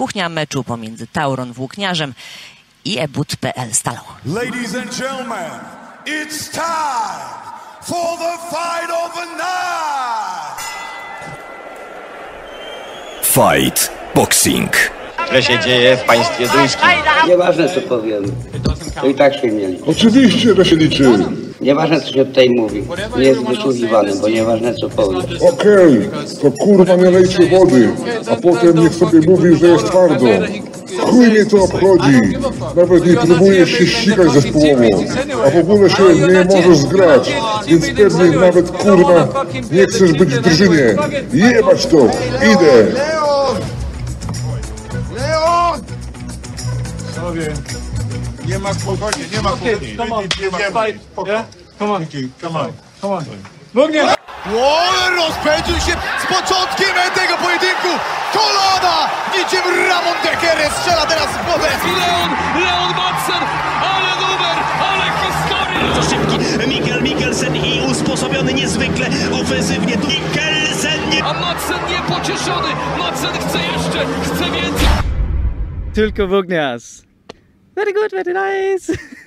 kuchnia meczu pomiędzy Tauron Włókniarzem i ebut.pl Stalą. Ladies and gentlemen, it's time for the fight of the night! Fight Boxing. Co się dzieje w państwie duńskim? Nieważne co powiem, to i tak się mieli. Oczywiście, że się liczy. Nieważne co się tutaj mówi, nie jest wysłuchiwany, bo nieważne co powiesz. Okej, to kurwa nie lejcie wody, a potem niech sobie mówi, że jest twardo. Chuj mnie to obchodzi. Nawet nie próbujesz się ścigać zespołowo, a w ogóle się nie możesz zgrać, więc pewnie nawet kurwa nie chcesz być w drużynie. Jebać to, idę. Nie ma spokojnie, nie ma spokojnie. Rozpędził się z początkiem tego pojedynku. Kolana! Niczym Ramon Dekere strzela teraz w głowę. Leon Madsen, ale numer, ale historia! To szybki Mikael Mikkelsen i usposobiony niezwykle ofensywnie. Mikkelsen nie... A Madsen niepocieszony, Madsen chce jeszcze, chce więcej! Tylko Włókniarz. Very good, very nice.